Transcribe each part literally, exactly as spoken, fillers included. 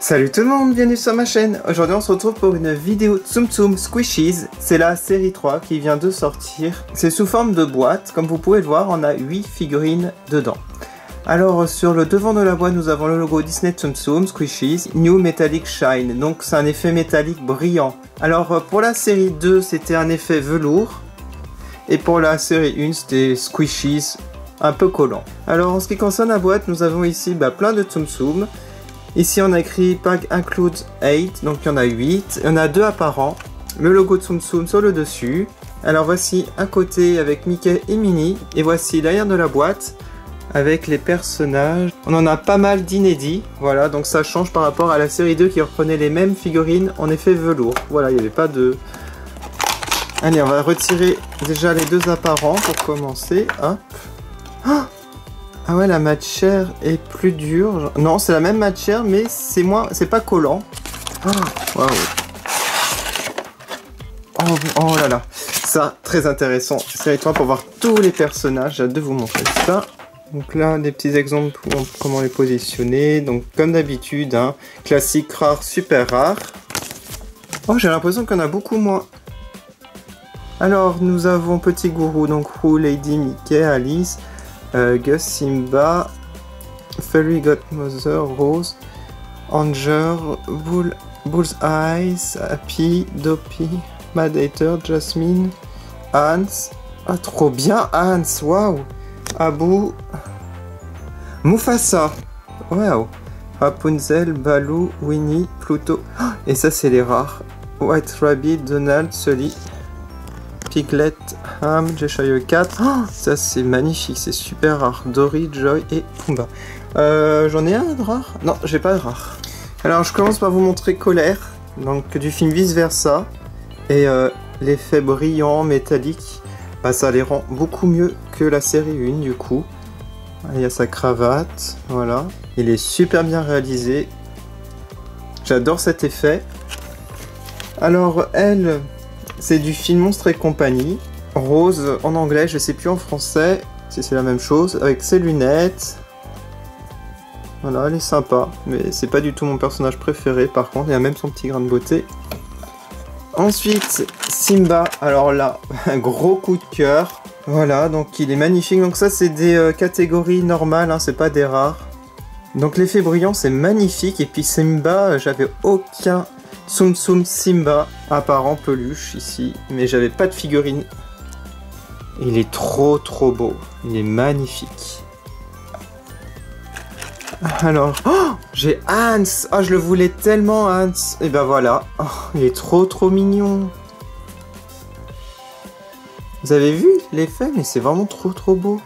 Salut tout le monde, bienvenue sur ma chaîne. Aujourd'hui on se retrouve pour une vidéo Tsum Tsum Squishies. C'est la série trois qui vient de sortir. C'est sous forme de boîte, comme vous pouvez le voir, on a huit figurines dedans. Alors sur le devant de la boîte nous avons le logo Disney Tsum Tsum Squishies New Metallic Shine, donc c'est un effet métallique brillant. Alors pour la série deux c'était un effet velours, et pour la série un c'était Squishies un peu collant. Alors en ce qui concerne la boîte, nous avons ici bah, plein de Tsum Tsum. Ici on a écrit Pack Includes huit, donc il y en a huit, il y en a deux apparents, le logo Tsum Tsum sur le dessus. Alors voici un côté avec Mickey et Minnie, et voici l'arrière de la boîte avec les personnages. On en a pas mal d'inédits, voilà, donc ça change par rapport à la série deux qui reprenait les mêmes figurines en effet velours. Voilà, il n'y avait pas de... Allez, on va retirer déjà les deux apparents pour commencer, hop. Oh, ah ouais, la matière est plus dure. Non, c'est la même matière, mais c'est moins, c'est pas collant. Oh, waouh. Oh, oh là là. Ça, très intéressant. Série trois pour voir tous les personnages. J'ai hâte de vous montrer ça. Donc là, des petits exemples pour comment les positionner. Donc, comme d'habitude, hein, classique, rare, super rare. Oh, j'ai l'impression qu'il y en a beaucoup moins. Alors, nous avons Petit Gourou, donc Roux, Lady, Mickey, Alice... Euh, Gus, Simba, Fairy Godmother, Rose, Anger, Bull, Bull's Eyes, Happy, Dopey, Mad Hatter, Jasmine, Hans, ah trop bien Hans, waouh, Abu, Mufasa, waouh, Rapunzel, Baloo, Winnie, Pluto, et ça c'est les rares, White Rabbit, Donald, Sully, Piglet, Ham, Cheshire Cat, oh, ça c'est magnifique, c'est super rare, Dory, Joy et Pumba. Euh, J'en ai un de rare? Non, j'ai pas de rare. Alors je commence par vous montrer Colère, donc du film Vice Versa, et euh, l'effet brillant, métallique, bah, ça les rend beaucoup mieux que la série un du coup. Il y a sa cravate, voilà, il est super bien réalisé, j'adore cet effet. Alors elle... c'est du film Monstres et compagnie. Rose en anglais, je sais plus en français si c'est la même chose, avec ses lunettes. Voilà, elle est sympa, mais c'est pas du tout mon personnage préféré par contre, il y a même son petit grain de beauté. Ensuite, Simba, alors là, un gros coup de cœur. Voilà, donc il est magnifique, donc ça c'est des euh, catégories normales, hein, c'est pas des rares. Donc l'effet brillant c'est magnifique, et puis Simba, j'avais aucun... Tsum Tsum Simba, apparent peluche ici, mais j'avais pas de figurine. Il est trop trop beau, il est magnifique. Alors, oh, j'ai Hans, oh, je le voulais tellement Hans, et ben voilà, oh, il est trop trop mignon. Vous avez vu l'effet, mais c'est vraiment trop trop beau.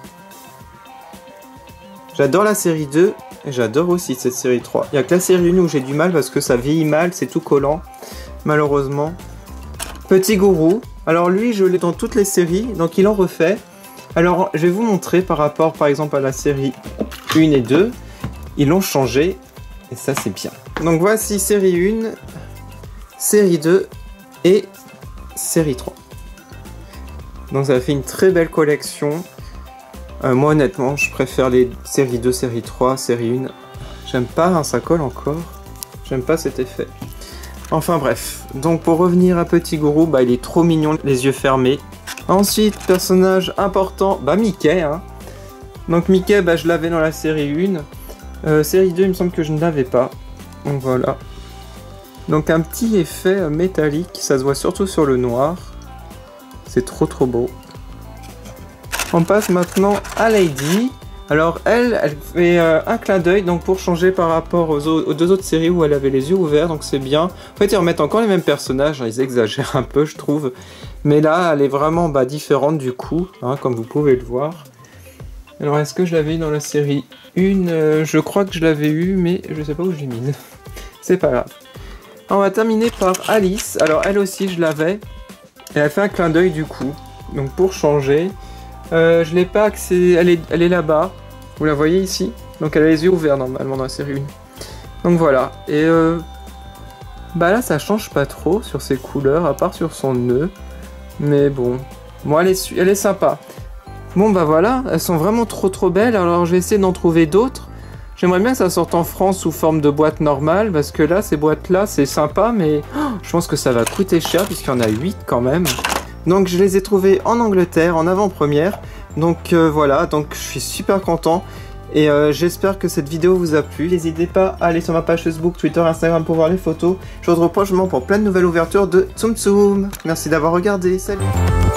J'adore la série deux. Et j'adore aussi cette série trois. Il n'y a que la série un où j'ai du mal parce que ça vieillit mal, c'est tout collant, malheureusement. Petit Gourou. Alors lui, je l'ai dans toutes les séries, donc il en refait. Alors, je vais vous montrer par rapport, par exemple, à la série un et deux. Ils l'ont changé, et ça, c'est bien. Donc voici série un, série deux et série trois. Donc ça fait une très belle collection. Euh, moi honnêtement je préfère les séries deux, série trois, série un. J'aime pas, hein, ça colle encore. J'aime pas cet effet. Enfin bref, donc pour revenir à Petit Gourou, bah il est trop mignon, les yeux fermés. Ensuite, personnage important, bah Mickey. Hein. Donc Mickey, bah je l'avais dans la série un. Euh, série deux, il me semble que je ne l'avais pas. Donc voilà. Donc un petit effet métallique, ça se voit surtout sur le noir. C'est trop trop beau. On passe maintenant à Lady. Alors elle, elle fait euh, un clin d'œil donc pour changer par rapport aux, aux deux autres séries où elle avait les yeux ouverts, donc c'est bien. En fait ils remettent encore les mêmes personnages, hein, ils exagèrent un peu je trouve. Mais là elle est vraiment bah, différente du coup, hein, comme vous pouvez le voir. Alors est-ce que je l'avais eu dans la série un? euh, Je crois que je l'avais eu mais je sais pas où je l'ai mise. C'est pas grave. On va terminer par Alice. Alors elle aussi je l'avais. Et elle fait un clin d'œil du coup. Donc pour changer... Euh, je l'ai pas accès, elle est, elle est là-bas, vous la voyez ici, donc elle a les yeux ouverts normalement dans la série un. Donc voilà, et euh, bah là ça change pas trop sur ses couleurs, à part sur son nœud, mais bon, bon elle est, elle est sympa. Bon bah voilà, elles sont vraiment trop trop belles, alors je vais essayer d'en trouver d'autres. J'aimerais bien que ça sorte en France sous forme de boîte normale, parce que là, ces boîtes-là, c'est sympa, mais oh, je pense que ça va coûter cher, puisqu'il y en a huit quand même. Donc je les ai trouvés en Angleterre, en avant-première. Donc euh, voilà, donc je suis super content. Et euh, j'espère que cette vidéo vous a plu. N'hésitez pas à aller sur ma page Facebook, Twitter, Instagram pour voir les photos. Je vous retrouve prochainement pour plein de nouvelles ouvertures de Tsum Tsum. Merci d'avoir regardé, salut.